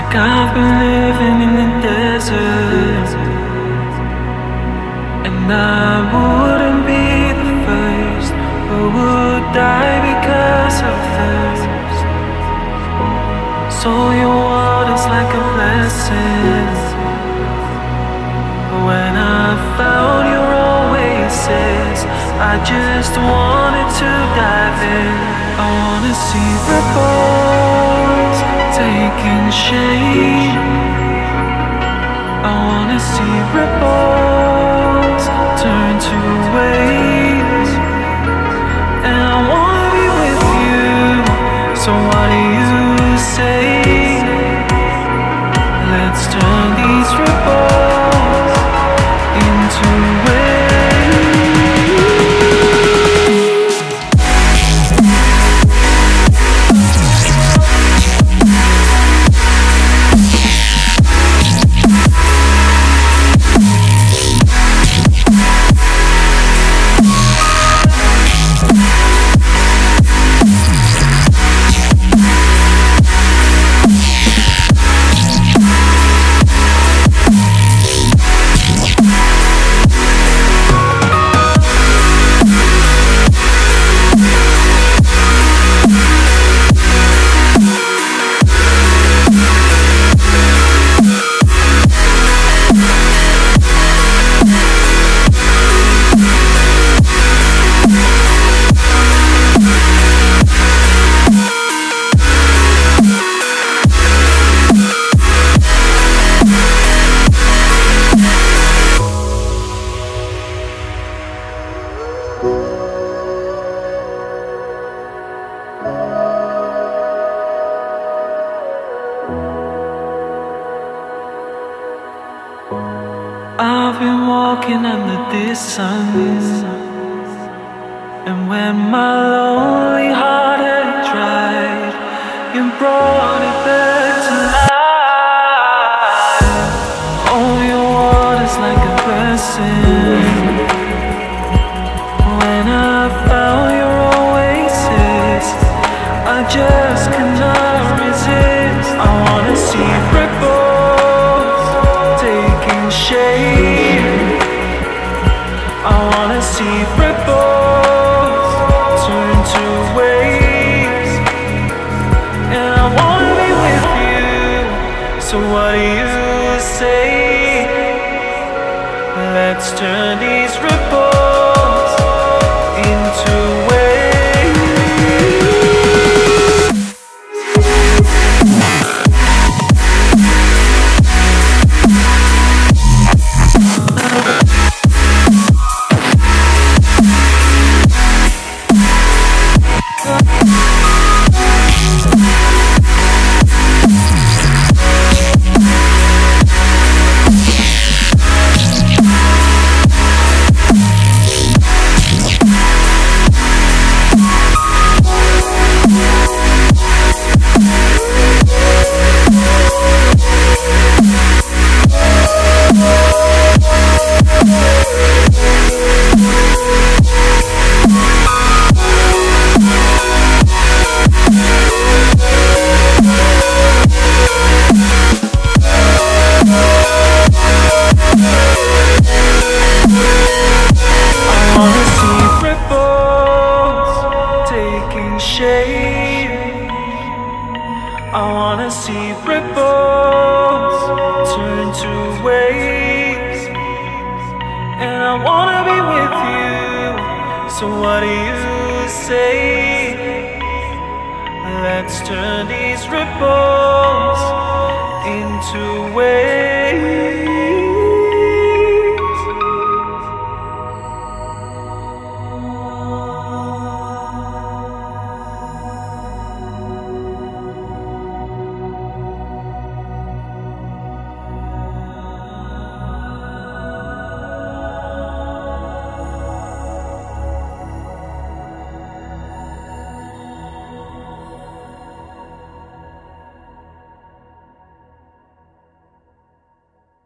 like I've been living in the desert, and I wouldn't be the first who would die because of thirst. So your water's like a blessing. When I found your oasis, I just wanted to dive in. I wanna see ripples taking shape. I wanna see ripples turn to waves, and I wanna be with you. So what do you say? Let's turn these ripples into waves. I've been walking under this sun, and when my lonely heart had dried, you brought it back to life. Oh, your water's like a blessing. When I found your oasis, I just could not resist. I wanna see ripples taking shape. I wanna see ripples turn to waves, and I wanna be with you. So what do you say? Let's turn these ripples into waves. I wanna see ripples turn to waves, and I wanna be with you. So what do you say? Let's turn these ripples into waves.